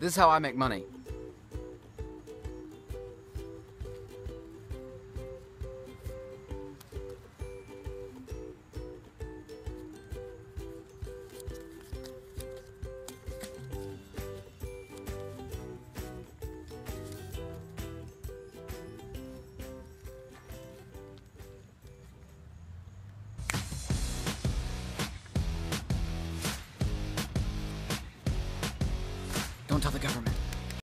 This is how I make money. Don't tell the government.